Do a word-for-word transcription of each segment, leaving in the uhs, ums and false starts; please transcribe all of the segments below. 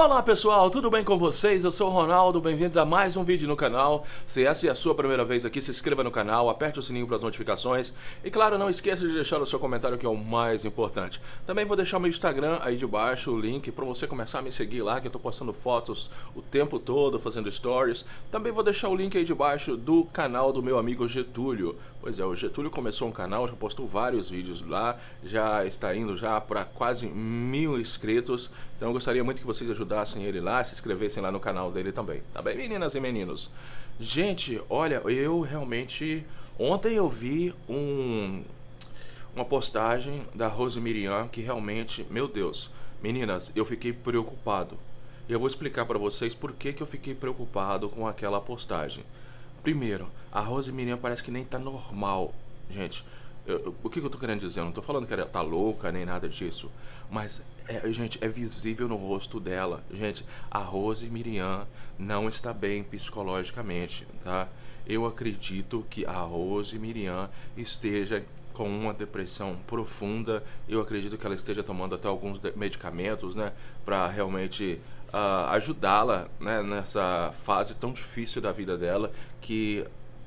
Olá pessoal, tudo bem com vocês? Eu sou o Ronaldo, bem-vindos a mais um vídeo no canal. Se essa é a sua primeira vez aqui, se inscreva no canal, aperte o sininho para as notificações e claro, não esqueça de deixar o seu comentário, que é o mais importante. Também vou deixar o meu Instagram aí de baixo, o link para você começar a me seguir lá, que eu estou postando fotos o tempo todo, fazendo stories. Também vou deixar o link aí de baixo do canal do meu amigo Getúlio. Pois é, o Getúlio começou um canal, já postou vários vídeos lá, já está indo já para quase mil inscritos, então eu gostaria muito que vocês ajudassem ele lá, se inscrevessem lá no canal dele também, tá bem, meninas e meninos? Gente, olha, eu realmente, ontem eu vi um, uma postagem da Rose Miriam que realmente, meu Deus, meninas, eu fiquei preocupado. E eu vou explicar para vocês por que que eu fiquei preocupado com aquela postagem. Primeiro, a Rose Miriam parece que nem tá normal, gente. Eu, eu, o que, que eu tô querendo dizer? Eu não tô falando que ela tá louca nem nada disso, mas, é, gente, é visível no rosto dela. Gente, a Rose Miriam não está bem psicologicamente, tá? Eu acredito que a Rose Miriam esteja com uma depressão profunda. Eu acredito que ela esteja tomando até alguns medicamentos, né, para realmente uh, ajudá-la, né, nessa fase tão difícil da vida dela, que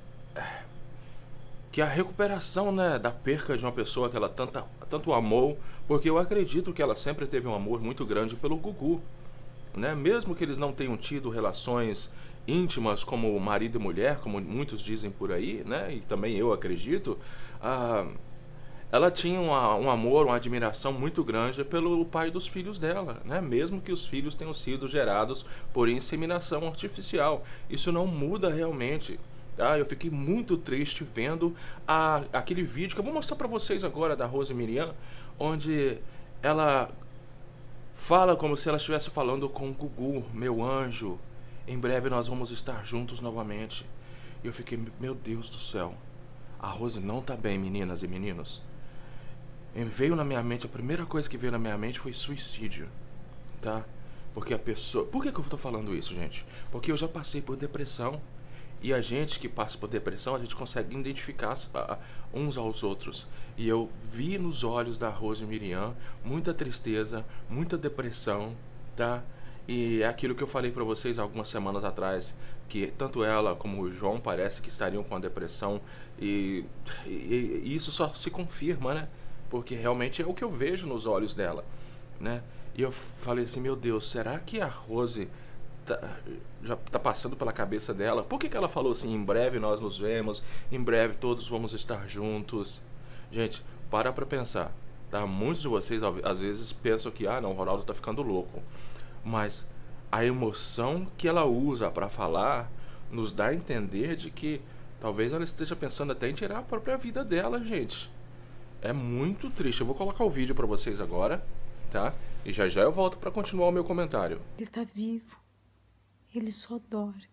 que a recuperação, né, da perca de uma pessoa que ela tanta, tanto amou, porque eu acredito que ela sempre teve um amor muito grande pelo Gugu, né, mesmo que eles não tenham tido relações íntimas como marido e mulher, como muitos dizem por aí, né, e também eu acredito, ah, ela tinha uma, um amor, uma admiração muito grande pelo pai dos filhos dela, né, mesmo que os filhos tenham sido gerados por inseminação artificial. Isso não muda realmente. Ah, eu fiquei muito triste vendo a, aquele vídeo que eu vou mostrar pra vocês agora da Rose Miriam, onde ela fala como se ela estivesse falando com o Gugu, meu anjo, em breve nós vamos estar juntos novamente. E eu fiquei, meu Deus do céu, a Rose não tá bem, meninas e meninos. E veio na minha mente, a primeira coisa que veio na minha mente foi suicídio, tá? Porque a pessoa... Por que que eu tô falando isso, gente? Porque eu já passei por depressão. E a gente que passa por depressão, a gente consegue identificar uns aos outros. E eu vi nos olhos da Rose Miriam muita tristeza, muita depressão, tá? E é aquilo que eu falei pra vocês algumas semanas atrás, que tanto ela como o João parece que estariam com a depressão. E, e, e isso só se confirma, né? Porque realmente é o que eu vejo nos olhos dela, né? E eu falei assim, meu Deus, será que a Rose... Tá, já tá passando pela cabeça dela? Por que que ela falou assim, em breve nós nos vemos, em breve todos vamos estar juntos? Gente, para pra pensar, tá? Muitos de vocês às vezes pensam que, ah não, o Ronaldo tá ficando louco. Mas a emoção que ela usa para falar nos dá a entender de que talvez ela esteja pensando até em tirar a própria vida dela, gente. É muito triste. Eu vou colocar o vídeo para vocês agora, tá? E já já eu volto para continuar o meu comentário. Ele tá vivo. Ele só dorme.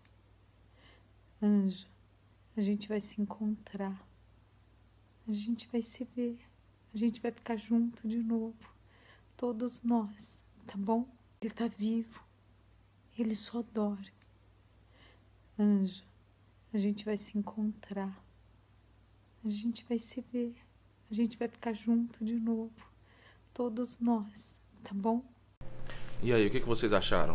Anja, a gente vai se encontrar. A gente vai se ver. A gente vai ficar junto de novo. Todos nós, tá bom? Ele tá vivo. Ele só dorme. Anja, a gente vai se encontrar. A gente vai se ver. A gente vai ficar junto de novo. Todos nós, tá bom? E aí, o que que vocês acharam?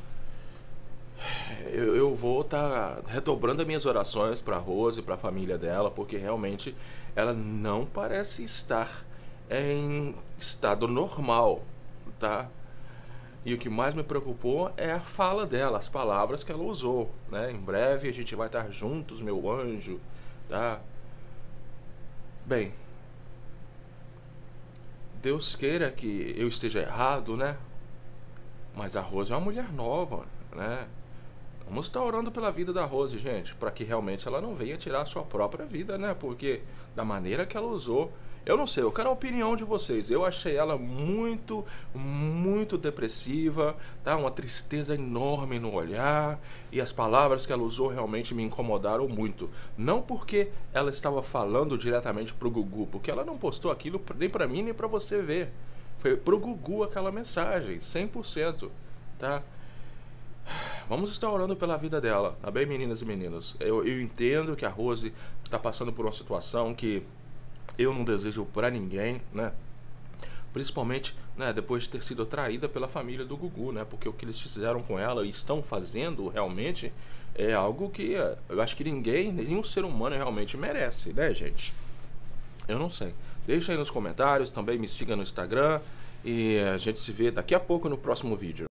Eu, eu vou estar tá redobrando as minhas orações para Rose, para a família dela, porque realmente ela não parece estar em estado normal, tá? E o que mais me preocupou é a fala dela, as palavras que ela usou, né? Em breve a gente vai estar juntos, meu anjo, tá? Bem, Deus queira que eu esteja errado, né? Mas a Rose é uma mulher nova, né? Vamos estar orando pela vida da Rose, gente, para que realmente ela não venha tirar a sua própria vida, né? Porque da maneira que ela usou, eu não sei, eu quero a opinião de vocês. Eu achei ela muito, muito depressiva, tá? Uma tristeza enorme no olhar, e as palavras que ela usou realmente me incomodaram muito. Não porque ela estava falando diretamente pro Gugu, porque ela não postou aquilo nem para mim nem para você ver. Foi pro Gugu aquela mensagem, cem por cento, tá? Vamos estar orando pela vida dela, tá bem, meninas e meninos? Eu, eu entendo que a Rose está passando por uma situação que eu não desejo para ninguém, né? principalmente, né, depois de ter sido traída pela família do Gugu, né? Porque o que eles fizeram com ela e estão fazendo realmente é algo que eh, eu acho que ninguém, nenhum ser humano realmente merece, né, gente? Eu não sei. Deixa aí nos comentários, também me siga no Instagram e a gente se vê daqui a pouco no próximo vídeo.